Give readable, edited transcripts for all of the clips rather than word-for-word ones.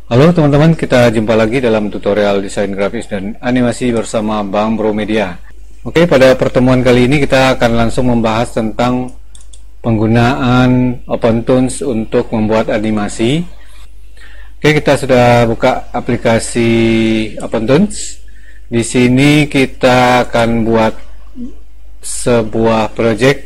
Halo teman-teman, kita jumpa lagi dalam tutorial desain grafis dan animasi bersama Bang Bro Media. Oke, pada pertemuan kali ini kita akan langsung membahas tentang penggunaan OpenToonz untuk membuat animasi. Oke, kita sudah buka aplikasi OpenToonz. Di sini kita akan buat sebuah project,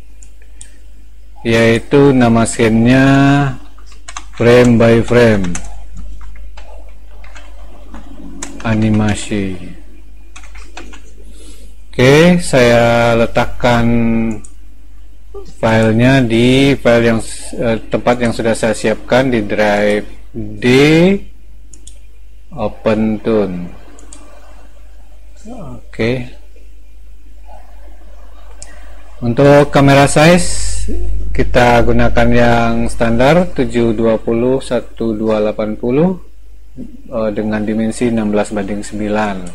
yaitu nama skennya frame by frame animasi. Oke, saya letakkan filenya di file yang tempat yang sudah saya siapkan di drive D OpenToonz. Oke, untuk kamera size kita gunakan yang standar 720 1280 dengan dimensi 16:9,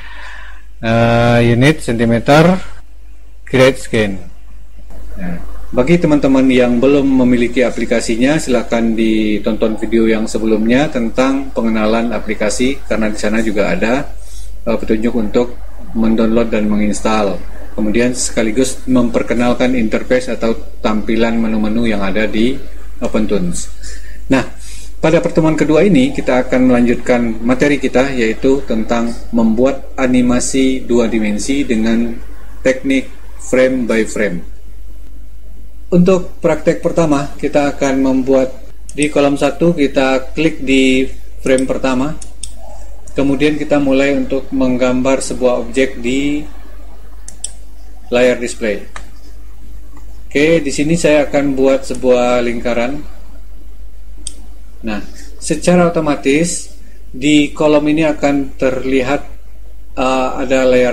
unit cm, create scan. Nah, bagi teman-teman yang belum memiliki aplikasinya, silahkan ditonton video yang sebelumnya tentang pengenalan aplikasi, karena di sana juga ada petunjuk untuk mendownload dan menginstal, kemudian sekaligus memperkenalkan interface atau tampilan menu-menu yang ada di OpenToonz. Nah, pada pertemuan kedua ini kita akan melanjutkan materi kita, yaitu tentang membuat animasi dua dimensi dengan teknik frame by frame. Untuk praktek pertama, kita akan membuat di kolom 1, kita klik di frame pertama, kemudian kita mulai untuk menggambar sebuah objek di layar display. Oke, di sini saya akan buat sebuah lingkaran. Nah, secara otomatis di kolom ini akan terlihat ada layer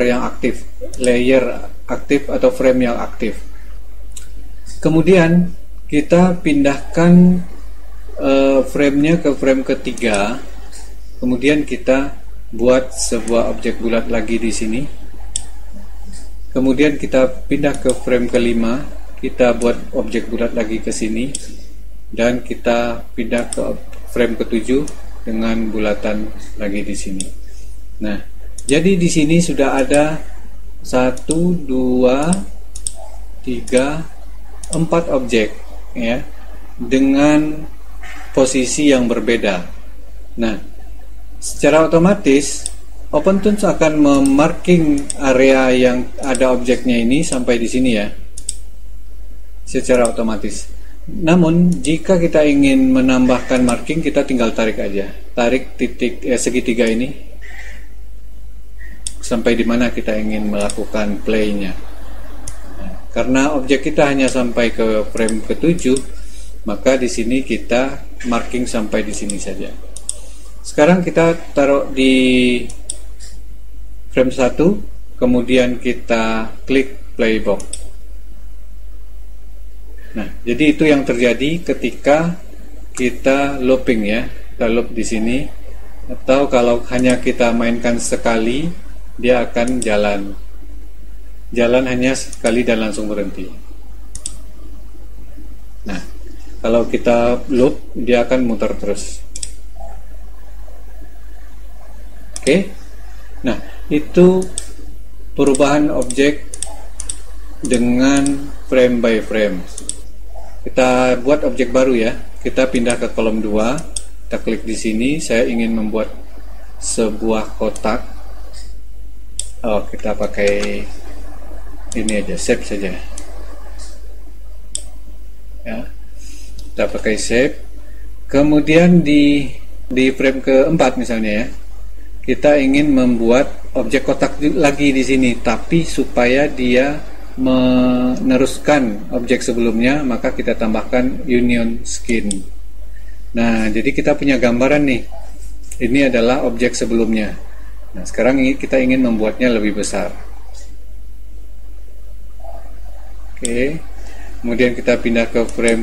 aktif atau frame yang aktif. Kemudian kita pindahkan frame-nya ke frame ketiga. Kemudian kita buat sebuah objek bulat lagi di sini. Kemudian kita pindah ke frame kelima, kita buat objek bulat lagi ke sini. Dan kita pindah ke frame ke-7 dengan bulatan lagi di sini. Nah, jadi di sini sudah ada 1, 2, 3, 4 objek, ya, dengan posisi yang berbeda. Nah, secara otomatis OpenToonz akan memarking area yang ada objeknya ini sampai di sini, ya, secara otomatis. Namun jika kita ingin menambahkan marking, kita tinggal tarik aja, tarik titik segitiga ini sampai di mana kita ingin melakukan play-nya. Nah, karena objek kita hanya sampai ke frame ke-7, maka di sini kita marking sampai di sini saja. Sekarang kita taruh di frame 1, kemudian kita klik play box. Nah, jadi itu yang terjadi ketika kita looping, ya. Kita loop di sini, atau kalau hanya kita mainkan sekali, dia akan jalan hanya sekali dan langsung berhenti. Nah, kalau kita loop, dia akan muter terus. Oke. Nah, itu perubahan objek dengan frame by frame. Kita buat objek baru, ya. Kita pindah ke kolom 2. Kita klik di sini. Saya ingin membuat sebuah kotak. Kita pakai ini aja, shape saja. Ya. Kita pakai shape. Kemudian di frame keempat misalnya, ya, kita ingin membuat objek kotak lagi di sini, tapi supaya dia meneruskan objek sebelumnya, maka kita tambahkan union skin. Nah, jadi kita punya gambaran nih, ini adalah objek sebelumnya. Nah, sekarang kita ingin membuatnya lebih besar. Oke, kemudian kita pindah ke frame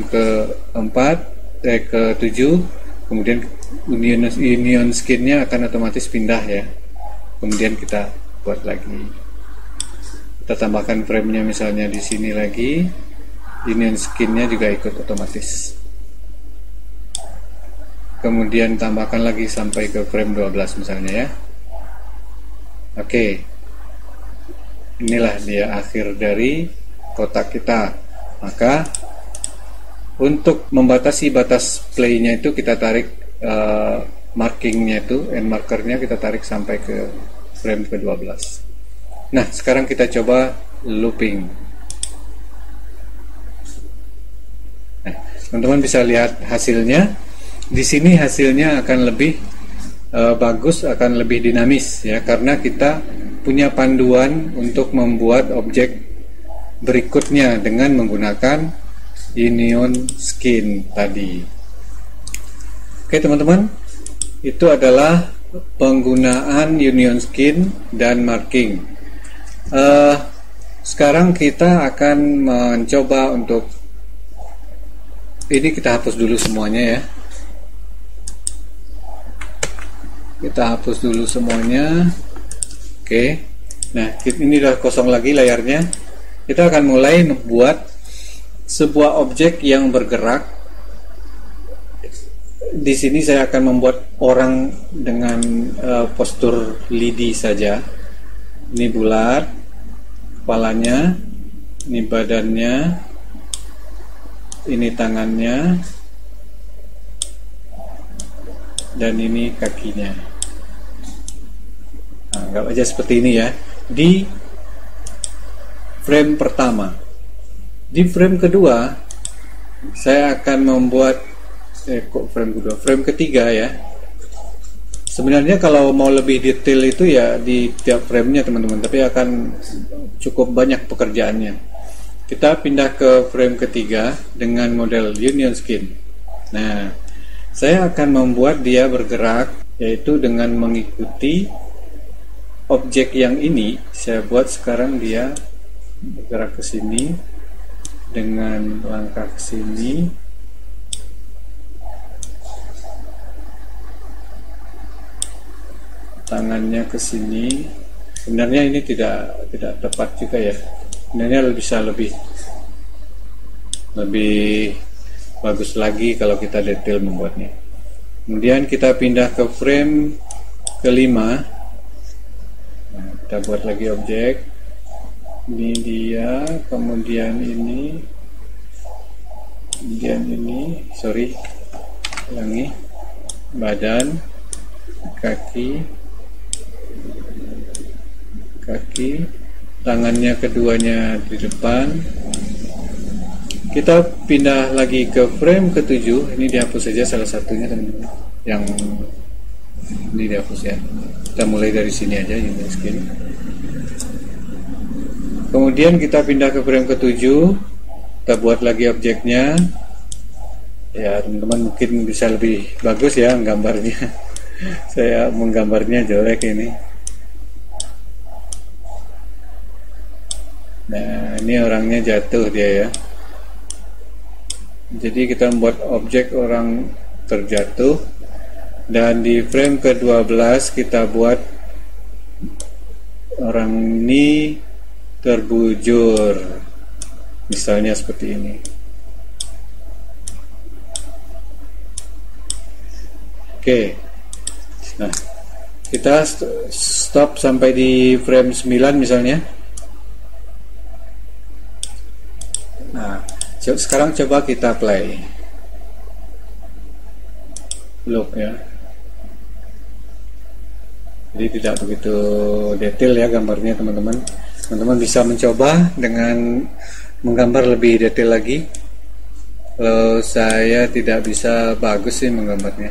ke-7, kemudian union skinnya akan otomatis pindah, ya. Kemudian kita buat lagi. Kita tambahkan frame-nya misalnya di sini lagi, union skin-nya juga ikut otomatis. kemudian tambahkan lagi sampai ke frame 12 misalnya ya. Oke, inilah dia akhir dari kotak kita. Maka untuk membatasi batas playnya itu kita tarik markingnya itu, end markernya kita tarik sampai ke frame ke-12. Nah, sekarang kita coba looping. Nah, teman-teman bisa lihat hasilnya. Di sini hasilnya akan lebih bagus, akan lebih dinamis ya, karena kita punya panduan untuk membuat objek berikutnya dengan menggunakan union skin tadi. Oke teman-teman, itu adalah penggunaan union skin dan marking. Sekarang kita akan mencoba untuk ini, kita hapus dulu semuanya ya. Kita hapus dulu semuanya. Oke. Nah, ini udah kosong lagi layarnya. Kita akan mulai membuat sebuah objek yang bergerak. Di sini saya akan membuat orang dengan postur lidi saja. Ini bulat, kepalanya, ini badannya, ini tangannya, dan ini kakinya. Nah, anggap aja seperti ini ya. Di frame pertama. Di frame kedua, saya akan membuat frame ketiga ya. Sebenarnya kalau mau lebih detail itu ya di tiap framenya teman-teman, tapi akan cukup banyak pekerjaannya. Kita pindah ke frame ketiga dengan model union skin. Nah, saya akan membuat dia bergerak, yaitu dengan mengikuti objek yang ini. Saya buat sekarang dia bergerak ke sini dengan langkah ke sini. Tangannya ke sini. Sebenarnya ini tidak tepat juga ya. Sebenarnya bisa lebih bagus lagi kalau kita detail membuatnya. Kemudian kita pindah ke frame kelima. Nah, kita buat lagi objek. Ini dia, kemudian ini, sorry, ulangi, badan, kaki, tangannya keduanya di depan. Kita pindah lagi ke frame ke-7. Ini dihapus saja salah satunya, teman-teman. Yang ini dihapus ya. Kita mulai dari sini aja, union skin. Kemudian kita pindah ke frame ke-7. Kita buat lagi objeknya. Ya, teman-teman mungkin bisa lebih bagus ya gambarnya. Saya menggambarnya jelek ini. Nah, ini orangnya jatuh dia ya. Jadi kita membuat objek orang terjatuh. Dan di frame ke-12 kita buat orang ini terbujur. Misalnya seperti ini. Oke. Nah, kita stop sampai di frame 9 misalnya. Nah, sekarang coba kita play. Look ya. Jadi tidak begitu detail ya gambarnya teman-teman. Teman-teman bisa mencoba dengan menggambar lebih detail lagi. Kalau saya tidak bisa bagus sih menggambarnya.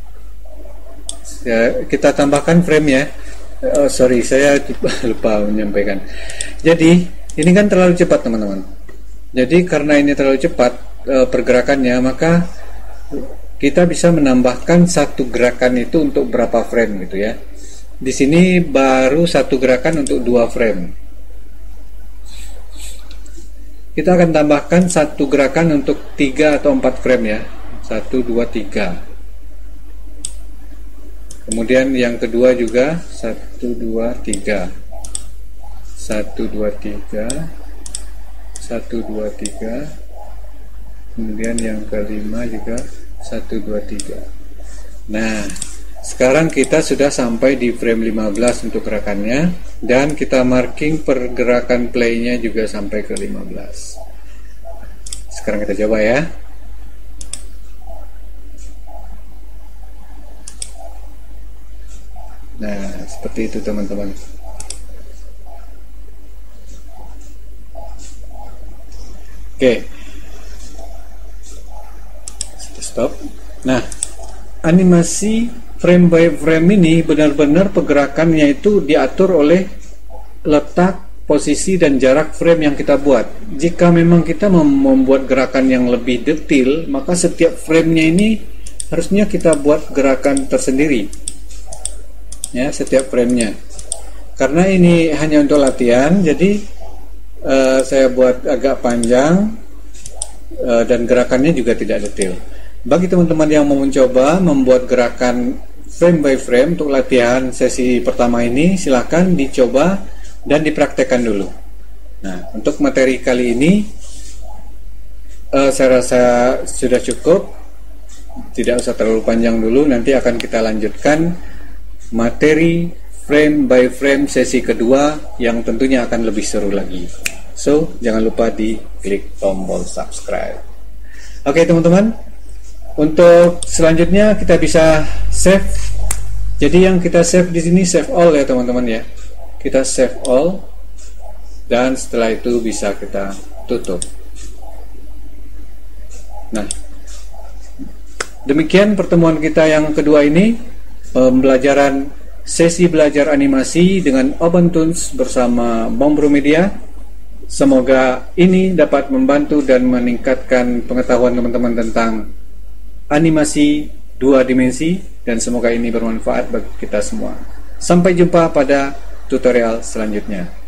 Ya, kita tambahkan frame ya. Sorry, saya lupa menyampaikan. Jadi ini kan terlalu cepat teman-teman. Jadi karena ini terlalu cepat pergerakannya, maka kita bisa menambahkan satu gerakan itu untuk berapa frame gitu ya. Di sini baru satu gerakan untuk 2 frame. Kita akan tambahkan satu gerakan untuk 3 atau 4 frame ya. 1, 2, 3. Kemudian yang kedua juga 1, 2, 3. 1, 2, 3. 1, 2, 3. Kemudian yang kelima juga 1, 2, 3. Nah, sekarang kita sudah sampai di frame 15 untuk gerakannya, dan kita marking pergerakan playnya juga sampai ke 15. Sekarang kita coba ya. Nah, seperti itu teman-teman. Oke, stop. Nah, animasi frame by frame ini benar-benar pergerakannya itu diatur oleh letak, posisi, dan jarak frame yang kita buat. Jika memang kita membuat gerakan yang lebih detail, maka setiap framenya ini harusnya kita buat gerakan tersendiri ya, setiap framenya. Karena ini hanya untuk latihan, jadi saya buat agak panjang dan gerakannya juga tidak detail. Bagi teman-teman yang mau mencoba membuat gerakan frame by frame untuk latihan sesi pertama ini, silakan dicoba dan dipraktekkan dulu. Nah, untuk materi kali ini saya rasa sudah cukup, tidak usah terlalu panjang dulu. Nanti akan kita lanjutkan materi frame by frame sesi kedua yang tentunya akan lebih seru lagi. So, jangan lupa di klik tombol subscribe. Oke teman-teman, untuk selanjutnya kita bisa save. Jadi yang kita save di sini save all ya teman-teman ya. Kita save all, dan setelah itu bisa kita tutup. Nah, demikian pertemuan kita yang kedua ini, pembelajaran sesi belajar animasi dengan OpenToonz bersama Bombro Media. Semoga ini dapat membantu dan meningkatkan pengetahuan teman-teman tentang animasi 2 dimensi, dan semoga ini bermanfaat bagi kita semua. Sampai jumpa pada tutorial selanjutnya.